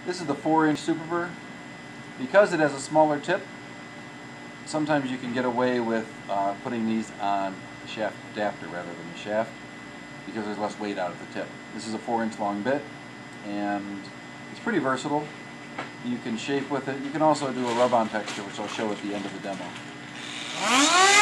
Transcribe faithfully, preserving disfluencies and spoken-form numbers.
This is the four inch Super Burr. Because it has a smaller tip, sometimes you can get away with uh, putting these on the shaft adapter rather than the shaft because there's less weight out of the tip. This is a four inch long bit and it's pretty versatile. You can shape with it. You can also do a rub-on texture, which I'll show at the end of the demo.